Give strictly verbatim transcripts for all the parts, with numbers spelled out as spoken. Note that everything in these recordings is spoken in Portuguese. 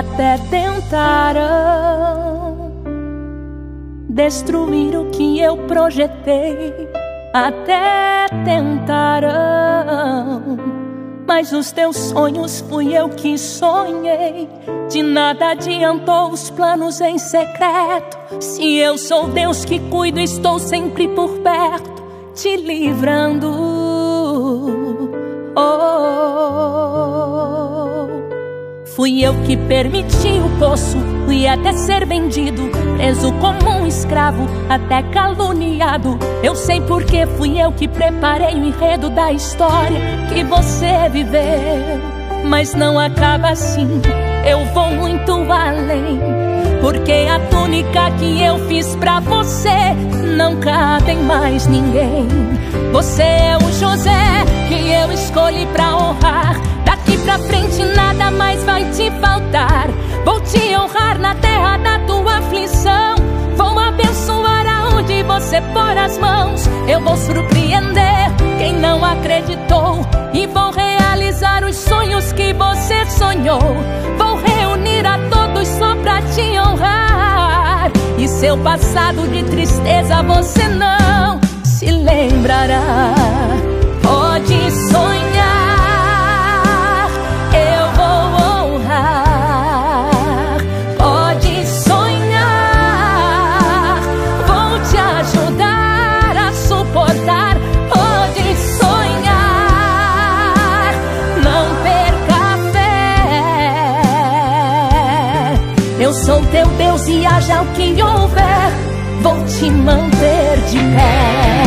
até tentaram destruir o que eu projetei, até tentaram, mas os teus sonhos fui eu que sonhei. De nada adiantou os planos em secreto, se eu sou Deus que cuido, estou sempre por perto, te livrando. Oh, fui eu que permiti o poço, fui até ser vendido, preso como um escravo, até caluniado. Eu sei porque fui eu que preparei o enredo da história que você viveu. Mas não acaba assim, eu vou muito além, porque a túnica que eu fiz pra você não cabe em mais ninguém. Você é o José que eu escolhi pra honrar, daqui pra frente nada mais vai te faltar. Vou te honrar na terra da tua aflição, vou abençoar aonde você pôr as mãos. Eu vou surpreender quem não acreditou e vou realizar os sonhos que você sonhou. Vou reunir a todos só pra te honrar, e seu passado de tristeza você não se lembrará. Pode sonhar, eu vou honrar. Pode sonhar, vou te ajudar a suportar. Pode sonhar, não perca a fé. Eu sou teu Deus e haja o que houver, vou te manter de pé.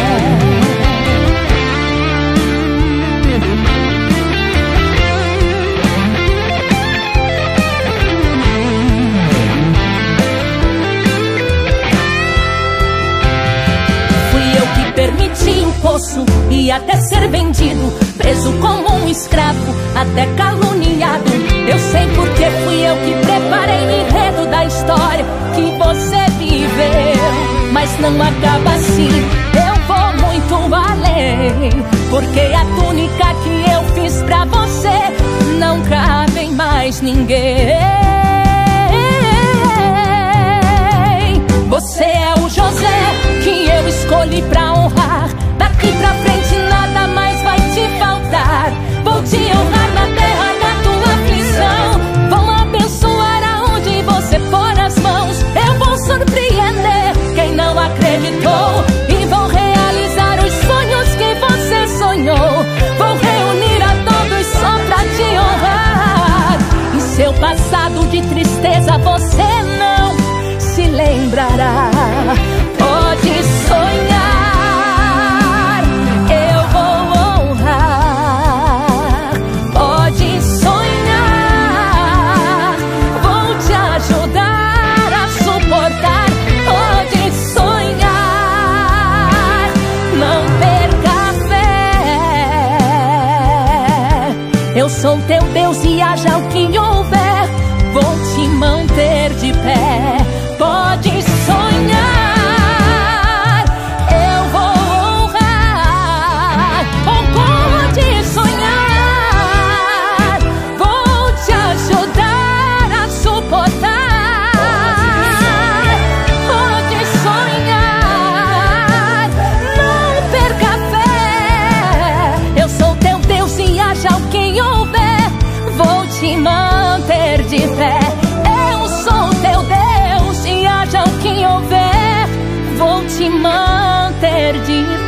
Permiti o poço e até ser vendido, preso como um escravo, até caluniado. Eu sei porque fui eu que preparei o enredo da história que você viveu. Mas não acaba assim, eu vou muito além, porque a túnica que eu fiz pra você não cabe em mais ninguém. Você é o José que eu escolhi pra honrar, daqui pra frente nada mais vai te faltar. Vou te honrar na terra da tua aflição, vou abençoar aonde você pôr as mãos. Eu vou surpreender quem não acreditou e vou realizar os sonhos que você sonhou. Vou reunir a todos só pra te honrar, e seu passado de tristeza você não se lembrará. Pode sonhar, eu vou honrar. Pode sonhar, vou te ajudar a suportar. Pode sonhar, não perca a fé. Eu sou teu Deus e haja o que houver, vou te manter de pé. Pode sonhar, eu vou honrar. Oh, pode sonhar, vou te ajudar a suportar. Pode sonhar, não perca a fé. Eu sou teu Deus e haja o que houver, vou te manter de pé. Vou te manter de